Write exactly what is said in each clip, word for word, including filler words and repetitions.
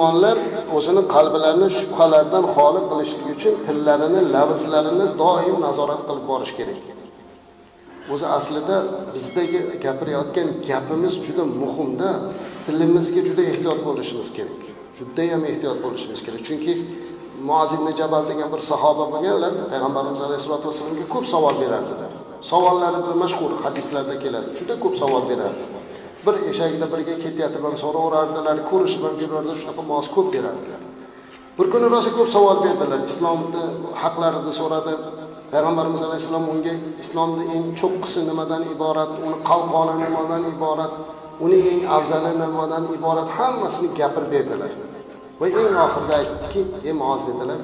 musulmonlar o'zining qalblarini shubhalardan xoli qilishlik uchun tillarini, lafzlarini doim nazorat qilib borish kerak. O'zi aslida bizdagi gapirayotgan gapimiz juda muhimda, tilimizga juda ehtiyot bo'lishimiz kerak. Juda ham ehtiyot bo'lishimiz kerak. Chunki Muaz ibn Jabal degan bir sahoba bo'lganlar, payg'ambarimiz alayhisolatu vasallamga ko'p savol berardilar. Savollari bir mashhur hadislarda keladi. Juda ko'p savol berardi. Bir eshakda birga ketyapti, ham so'raverardilar, ko'rishib ham yurardilar, shunaqa Muaz ko'p berardilar. Bir kuni rosa ko'p savol berdilar. Islomni haqlarini so'radi. Payg'ambarimiz alayhisalom unga islomning eng cho'qqisi nimadan iborat, uni qalqoni nimadan iborat, uning eng afzali nimadan iborat hammasini gapirib berdilar. Va eng oxirida aytdiki, "Ey Muaz," dedilar,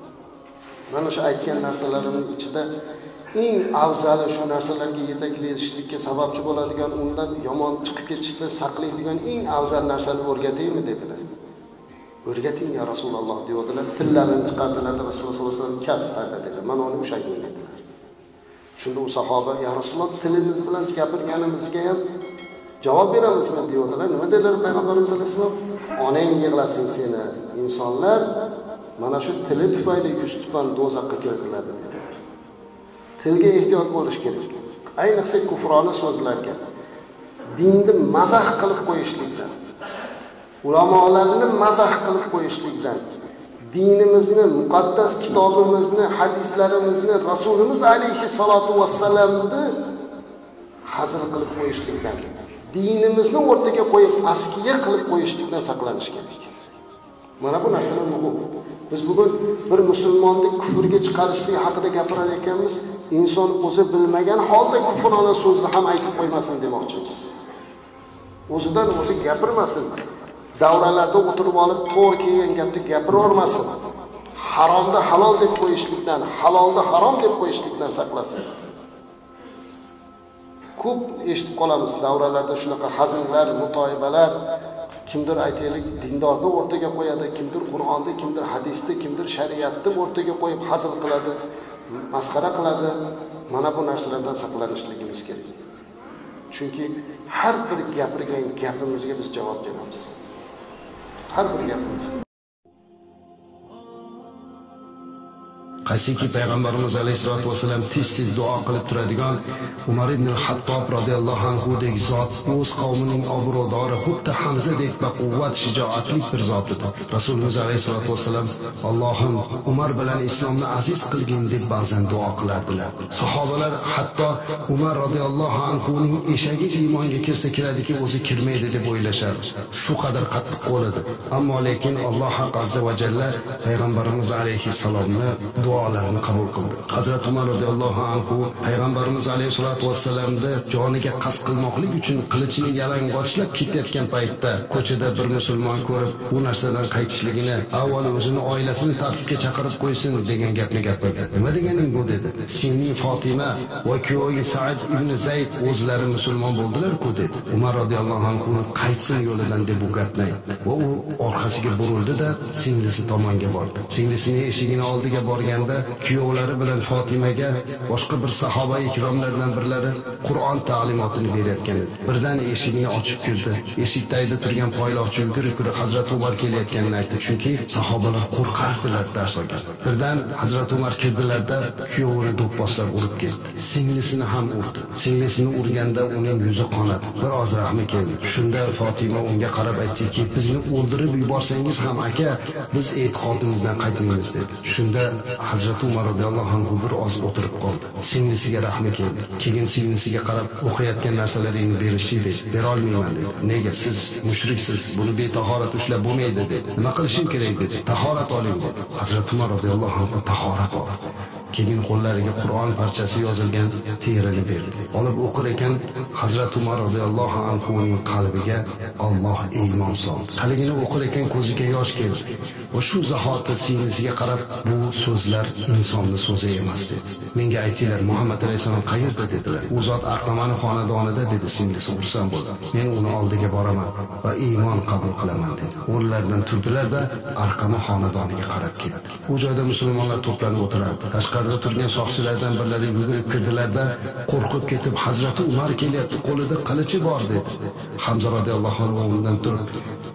"mana shu aytgan narsalarimning ichida eng afzali shu narsalarga yetaklashlikka sababchi bo'ladigan, undan yomon chiqib ketishni saqlaydigan eng afzal narsani o'rgataymi?" dedilar. "O'rgating ya Rasululloh," dedilar. Tillarini chiqardilar, Rasululloh sollallohu alayhi vasallam "Kaf," dedilar. "Mana uni o'shaying," dedilar. Shunda u sahoba, "Ya Rasululloh, tilimiz bilan gapirganimizga ham javob beramizmi?" dedilar. Nima dedilar payg'ambarimiz alayhisalom? "Onang yig'lasin seni. Insonlar mana shu tili tufayli yuz tuban do'zaxga kiritiladi." dedilar. Tilga ehtiyot bo'lish kerak. Ayniqsa kufrona so'zlarga, dinni mazah qilib qo'yishlikdan, ulamolarni mazah qilib qo'yishlikdan, dinimizni, muqaddas kitobimizni, hadislarimizni, Rasulimiz alayhi salatu vassalamni hazil qilib qo'yishlikdan, dinimizni o'rtaga qo'yib askiya qilib qo'yishlikdan saqlanish kerak. Mana bu narsalar muhim. Biz bugun bir musulmonni kufrga chiqarishlik haqida gapirar ekanmiz, inson o'zi bilmagan holda kufrona so'zni ham aytib qo'ymasin demoqchimiz. O'zidan o'zi gapirmasin. Davralarda o'tirib olib to'g'ri kelgan gapni gapiravermasin. Haromda halol deb qo'yishlikdan, halolda harom deb qo'yishlikdan saqlasin. Ko'p eshitib qolamiz davralarda shunaqa hazillar, mutoyibalar, kimdir aytaylik dindorni o'rtaga qo'yadi, kimdir Qur'onni, kimdir hadisni, kimdir shariatni o'rtaga qo'yib hazil qiladi, masxara qiladi. Mana bu narsalardan saqlanishligimiz kerak. Chunki har bir gapirgan gapimizga biz javob beramiz. Har bir gapimiz. Qaysiki payg'ambarimiz alayhisolatu vasallam tez-tez duo qilib turadigan Umar ibn al-Hattob radhiyallohu anhu dek zot o'z qavmining obrodori, xuddi Hamzadek baquvvat, shijoatli bir zot edi. Rasulimiz alayhisolatu vasallam Allohim Umar bilan islomni aziz qilgin deb ba'zan duo qilardilar. Sahobalar hatto Umar radhiyallohu anhu ning eshagi iymonga kirsa kiradiki, o'zi kirmaydi deb o'ylashar. Shu qadar qattiq qo'l edi. Ammo lekin Alloh azza va jalla payg'ambarimiz alayhi salomni duolarini qabul qildi. Hazrat Umar radhiyallohu anhu payg'ambarimiz alayhisolatu vassalamni joniga qasd qilmoqlik uchun qilichini yalang'ochlab ketayotgan paytda ko'chada bir musulmon ko'rib, bu narsadan qaytishligini, avval o'zini oilasini tartibga chaqirib qo'ysin degan gapni gapirdi. Nima deganing bu dedi. Sening Fatima va kuyoving Sa'd ibn Zayd o'zlari musulmon bo'ldilar-ku dedi. Umar radhiyallohu anhu qaytsin yo'lidan deb bu gapni aytdi. Va u orqasiga burildi-da, singlisi tomonga bordi. Singlisining eshigini oldiga borgan kuyovlari bilan Fatimaga boshqa bir sahoba ikromlardan birlari Qur'on ta'limotini berayotgan edi. Birdan eshikni ochib kirdi. Eshikda turgan poyloqchi yugurib Hazrat Umar kelayotganini aytdi. Chunki sahobalar qo'rqardilar dars olgan. Birdan Hazrat Umar kirdilarda kuyovini do'pposlab urib ketdi. Singlisini ham urdi. Singlisini urganda uning yuzi qonadi. Biroz rahmi keldi. Shunda Fatima unga qarab aytdiki, bizni o'ldirib yuborsangiz ham aka, biz e'tiqodimizdan qaytmaymiz dedi. Shunda Hazrat Umar radhiyallohu anhu bir oz o'tirib qoldi. Singlisiga rahmi keldi. Keyin singlisiga qarab, o'qiyotgan narsalaringni berishchi dedi. Bera olmayman dedi. Nega? Siz mushriksiz, buni betahorat ushlab bo'lmaydi dedi. Nima qilishim kerak dedi. Tahorat oling dedi. Hazrat Umar radhiyallohu anhu tahorat oldi. Keyin qo'llariga Qur'on parchasi yozilgan terini berdi. Olib o'qir ekan, Hazrat Umar radhiyallohu anhu ning qalbiga Alloh iymon soldi. Haligini o'qir ekan ko'ziga yosh keldi. Va shu zahoti singlisiga qarab, bu so'zlar insonning so'zi emas dedi. Menga aytinglar, Muhammad alayhisalom qayerda dedilar. U zot Arqamani xonadonida dedi. Singlisi ursam bo'ldi. Men uni oldiga boraman va iymon qabul qilaman dedi. O'rlaridan turdilar-da, Arqama xonadoniga qarab ketdi. U joyda musulmonlar to'planib o'tirardi. Tashqarida turgan soqchilardan birlari yugurib kirdilarda, qo'rqib ketib, Hazrat Umar kelyapti, qo'lida qilichi bor dedi. Hamza radhiyallohu anhu undan turib,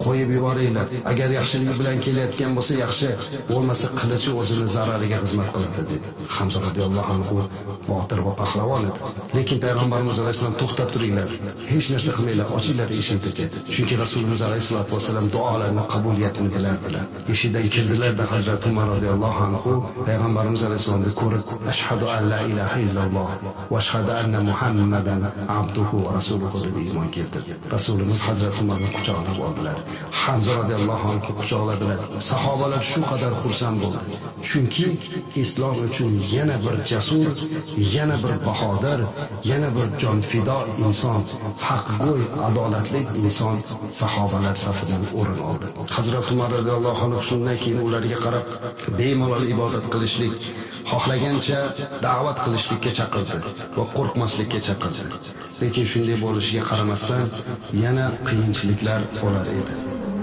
qo'yib yuboringlar. Agar yaxshilik bilan kelayotgan bo'lsa yaxshi, bo'lmasa qilichi o'zini zarariga xizmat qiladi dedi. Hamza radhiyallohu anhu botir va pahlavon edi. Lekin payg'ambarimiz alayhisalom to'xtab turinglar. Hech narsa qilmanglar, ochinglar eshikni dedi. Chunki Rasululloh alayhisolatu vasallam duolarni qabuliyatini bilardilar. Eshikdan kirdilar-da Hazrat Umar radhiyallohu anhu payg'ambarimiz alayhisalomni ko'rib, ashhadu an la ilaha illalloh va ashhadu anna Muhammadan abduhu va rasuluhu deb iymon keltirdi. Rasulimiz Hazrat Umarni quchoqlab oldilar. Hamza radhiyallohu anhu quchoqladilar. Sahobalar shu qadar xursand bo'ldi. Chunki islom uchun yana bir jasur, yana bir bahodir, yana bir jonfido inson, haqgo'y, adolatli inson sahobalar safidan o'rin oldi. Hazrat Umar radhiyallohu anhu shundan keyin ularga qarab bemalol ibodat qilishlik, xohlagancha da'vat qilishlikka chaqirdi va qo'rqmaslikka chaqirdi. Lekin shunday bo'lishiga qaramasdan yana qiyinchiliklar bo'lar edi.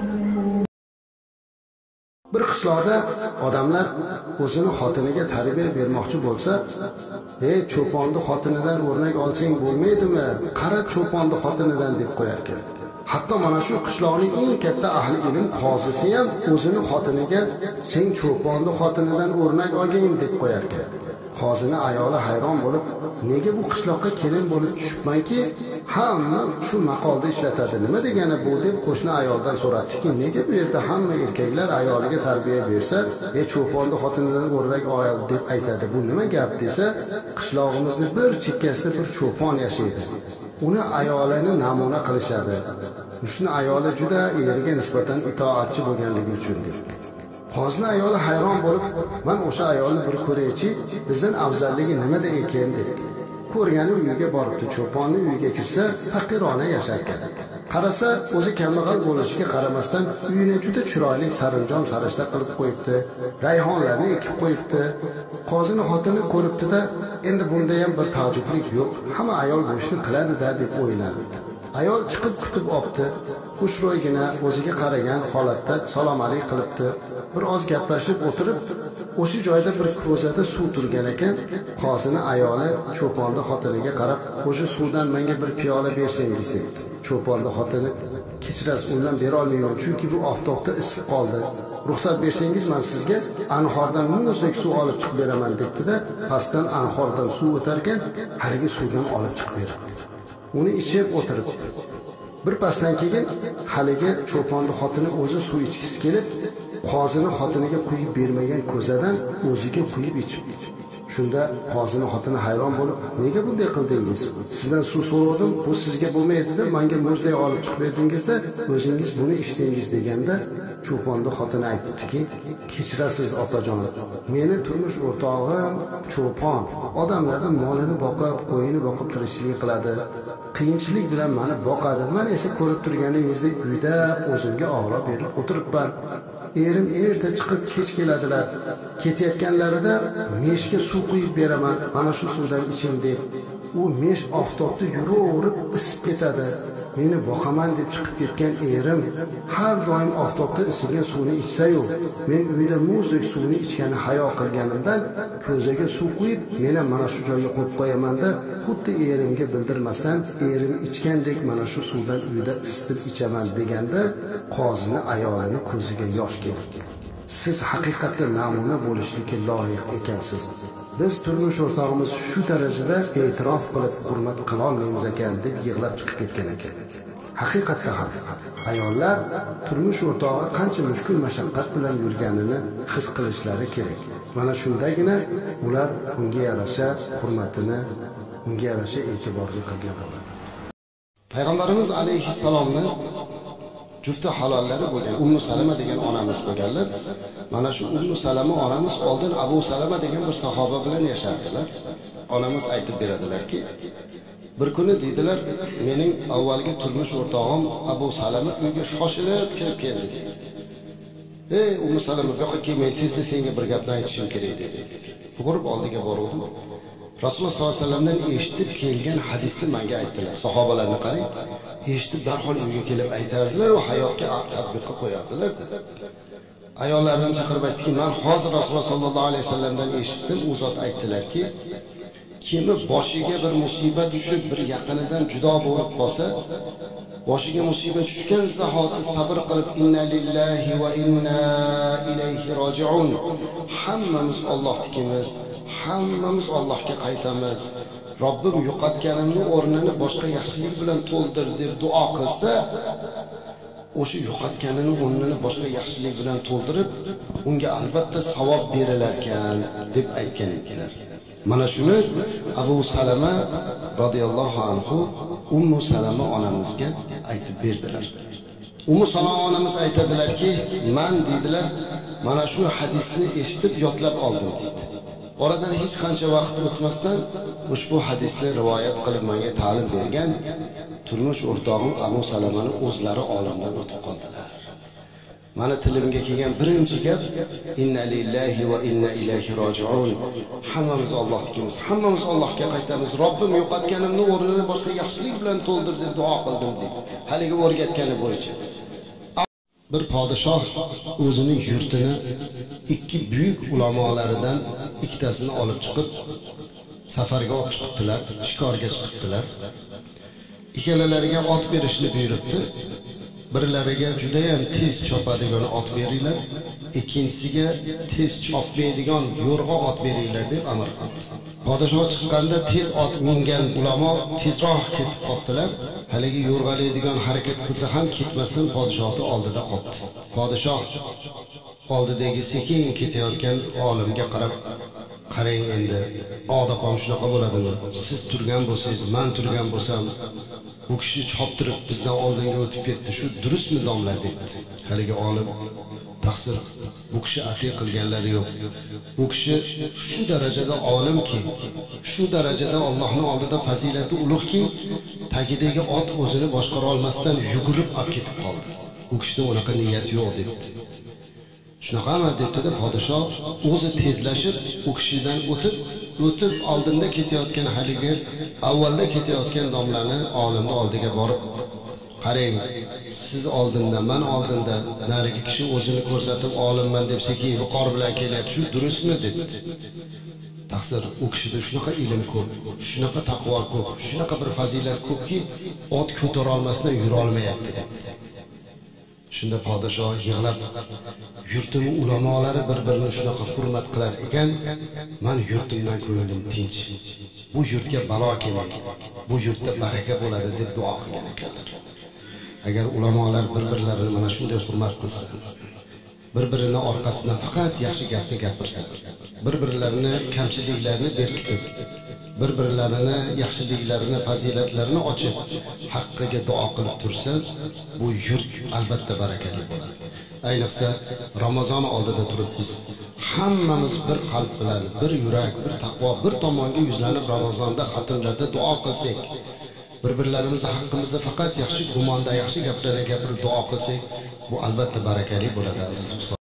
Bir qishloqda odamlar o'zini xotiniga tarbiya bermoqchi bo'lsa, "Ey, cho'ponni xotinidan o'rnak olsang bo'lmaydimi? Qara cho'ponni xotinidan" deb qo'yar ekan. Hatto mana shu qishloqning eng katta ahli ilm qozisi ham o'zini xotiniga "Sen cho'ponni xotinidan o'rnak olgin" deb qo'yar ekan. Qozini ayoli hayron bo'lib, "Nega bu qishloqqa kelin bo'lib tushibmanki, hamma shu maqolda ishlatadi. Nima degani bu?" deb qo'shni ayoldan so'radiki, "Nega bu yerda hamma erkaklar ayoliga tarbiya bersa, "Ey, cho'ponni xotinidan o'rnak ol" deb aytadi. Bu nima gap?" desa, "Qishlog'imizni bir chekkasida bir cho'pon yashaydi. Uni ayolini namuna qilishadi. Shuni ayoli juda eriga nisbatan itoatchi bo'lganligi uchun" dedi. Qozni ayoli hayron bo'lib, "Men o'sha ayolni bir ko'raychi, bizdan afzalligi nimada ekan" dedi. Ko'rgani uyiga boribdi. Cho'ponni uyiga kirsa, faqirona yashar ekan. Qarasa, o'zi kambag'al bo'lishiga qaramasdan uyini juda chiroyli sarinjom sarishta qilib qo'yibdi. Rayhonlarni ekib qo'yibdi. Qozini xotini ko'ribdi-da, endi bunda ham bir ta'jublik yo'q. Hamma ayol bu ishni qiladi-da deb o'yladi. Ayol chiqib kutib olibdi. Xushro'ygina o'ziga qaragan holatda salom alayk qilibdi. Bir oz gaplashib o'tirib, o'sha joyda bir ko'zada suv turgan ekan. Qozini ayoli cho'ponni xotiniga qarab, "O'sha suvdan menga bir piyola bersangiz" dedi. Cho'ponni xotini, "Kechirasiz, undan bera olmayman, chunki bu oftobda isib qoldi. Ruxsat bersangiz men sizga anhordan muzdek suv olib chiqib beraman" dedi-da, pastdan anhordan suv o'tarkan, haligi suvdan olib chiqib berdi. Uni ichib o'tiribdi. Bir pasdan keyin haligi cho'ponni xotini o'zi suv ichgisi kelib, qozini xotiniga quyib bermagan ko'zadan o'ziga quyib ichib. Shunda qozini xotini hayron bo'lib, "Nega bunday qildingiz? Sizdan suv so'radim, bu sizga bo'lmaydi-da, menga muzdek olib chiqib berdingiz-da, o'zingiz buni ichdingiz" deganda, cho'ponni xotini aytibdiki, "Kechirasiz opajon, meni turmush o'rtog'im cho'pon, odamlarning molini boqib, qo'yini boqib tirikchilik qiladi. Qiyinchilik bilan meni boqadi. Men esa ko'rib turganingizdek uyda o'zimga og'rab berib o'tiribman. Erim erta chiqib kech keladilar. Ketayotganlarida meshga suv quyib beraman. Mana shu suvdan iching" deb. U mesh oftobda yuraverib isib ketadi. Meni boqaman deb chiqib ketgan erim har doim oftobda isilgan suvni ichsa-yu, men uyda muzdek suvni ichgani hayo qilganimdan ko'zaga suv quyib, meni mana shu joyga qo'yib qo'yaman-da, xuddi erimga bildirmasdan erim ichgandek mana shu suvdan uyda isitib ichaman deganda, qozini ayolini ko'ziga yosh keldi. "Siz haqiqatda namuna bo'lishga loyiq ekansiz. Biz turmush o'rtog'imiz shu darajada e'tirof qilib hurmat qila olmaymiz ekan" deb yig'lab chiqib ketgan ekan. Haqiqatda ham ayollar turmush o'rtog'i qancha mushkul mashaqqat bilan yurganini his qilishlari kerak. Mana shundagina ular unga yarasha hurmatini, unga yarasha e'tiborni qilgan bo'ladi. Payg'ambarimiz alayhissalomning jufti halollari bo'lgan Ummu Salama degan onamiz bo'lganlar. Mana shu Ummu Salama onamiz oldin Abu Salama degan bir sahoba bilan yashardilar. Onamiz aytib beradilarki, bir kuni deydilar, "Mening avvalgi turmush o'rtog'im Abu Salama uyga shoshilib kirib keldi" dedi. "Ey Ummu Salama, bu yoqqa kel, men tezda senga bir gapni aytishim kerak" dedi. Yugurib oldiga bordim. Rasululloh sollallohu alayhi vasallamdan eshitib kelgan hadisni menga aytdilar. Sahobalarni qarang, eshitib darhol uyga kelib aytardilar va hayotga tatbiqqa qo'yardilar. Ayollarini chaqirib aytdiki, "Men hozir Rasululloh sollallohu alayhi vasallamdan eshitdim, u zot aytdilarki, kimi boshiga bir musibat tushib, bir yaqinidan judo bo'lib qolsa, boshiga musibat tushgan zahoti sabr qilib inna lillahi va inna ilayhi rojiun, hammamiz Allohnikimiz, hammamiz Allohga qaytamiz, Robbim yo'qotganimni o'rnini boshqa yaxshilik bilan to'ldir deb duo qilsa, o'sha yo'qotganini o'rnini boshqa yaxshilik bilan to'ldirib, unga albatta savob berilar ekan deb aytgan edilar. Mana shuni Abu Salama radhiyallohu anhu Ummu Salama onamizga aytib berdilar. Ummu Salama onamiz aytadilarki, "Men dedilar, mana shu hadisni eshitib yodlab oldim" dedi. Oradan hech qancha vaqt o'tmasdan ushbu hadisni rivoyat qilib menga ta'lim bergan turmush o'rtog'im Abu Salamani o'zlari olamdan o'tib qoldilar. Mana tilimga kelgan birinchi gap inna lillahi va inna ilayhi rojiun. Hammamiz Allohnikimiz, hammamiz Allohga qaytamiz. Robbim yo'qotganimni o'rnini boshqa yaxshilik bilan to'ldir deb duo qildim deb. Haligi o'rgatgani bo'yicha. Bir podshoh o'zining yurtini ikki buyuk ulamolaridan ikkitasini olib chiqib safarga olib chiqibdilar, shikorga chiqibdilar. Ikkalalariga ot berishni buyuribdi. Birlariga juda ham tez chopadigan ot beringlar, ikkinchisiga tez chopmaydigan yo'rg'a ot beringlar deb amr qildi. Podshoh chiqqanda tez ot mingan ulamo tezroq ketib qoldilar. Haligi yo'rg'alaydigan harakat qilsa ham ketmasdan podshohning oldida qoldi. Podshoh oldidagi sekin ketayotgan olimga qarab, qarang endi, odam shunaqa bo'ladimi? Siz turgan bo'lsangiz, men turgan bo'lsam, bu kishi choptirib bizdan oldinga o'tib ketdi. Shu durustmi domla debdi. Haligi olim taqsir, bu kishi atiy qilganlari yo'q. Bu kishi shu darajada olimki, shu darajada Allohning oldida fazilati ulug'ki, tagidagi ot o'zini boshqara olmasdan yugurib olib ketib qoldi. Bu kishida unaqa niyat yo'q debdi. Shunaqami debdi-da podshoh o'zi tezlashib u kishidan o'tib, o'tib oldinda ketayotgan haligi avvalda ketayotgan domlani olimning oldiga borib, qarang, siz oldinda, men oldinda, narigi kishi o'zini ko'rsatib olimman deb sekin yuqor bilan kelyapti, shu durustmi debdi. Taqsir, u kishida shunaqa ilm ko'p, shunaqa taqvo ko'p, shunaqa bir fazilat ko'pki, ot ko'tara olmasdan yura olmayapti debdi. Shunda podshoh yig'lab, yurtimning ulamolari bir-birini shunaqa hurmat qilar ekan, men yurtimdan ko'nglim tinch. Bu yurtga balo kelmaydi, bu yurtda baraka bo'ladi deb duo qilgan ekanlar. Agar ulamolar bir-birlarini mana shunday hurmat qilsa, bir-birini orqasidan faqat yaxshi gapni gapirsa, bir-birlarini kamchiliklarini berkitib, bir-birlarini yaxshiliklarini, fazilatlarini ochib, haqqiga duo qilib tursa, bu yurt albatta barakali bo'ladi. Ayniqsa Ramazon oldida turibmiz. Hammamiz bir qalb bilan, bir yurak, bir taqvo, bir tomonga yuzlanib Ramazonda xatmlarda duo qilsak, bir-birlarimiz haqqimizda faqat yaxshi gumonda, yaxshi gaplarni gapirib duo qilsak, bu albatta barakali bo'ladi aziz